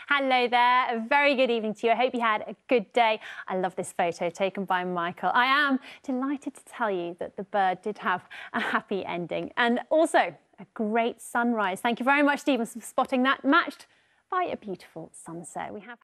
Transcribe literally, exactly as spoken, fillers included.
Hello there, a very good evening to you. I hope you had a good day. I love this photo taken by Michael. I am delighted to tell you that the bird did have a happy ending and also a great sunrise. Thank you very much, Stephen, for spotting that, matched by a beautiful sunset. We have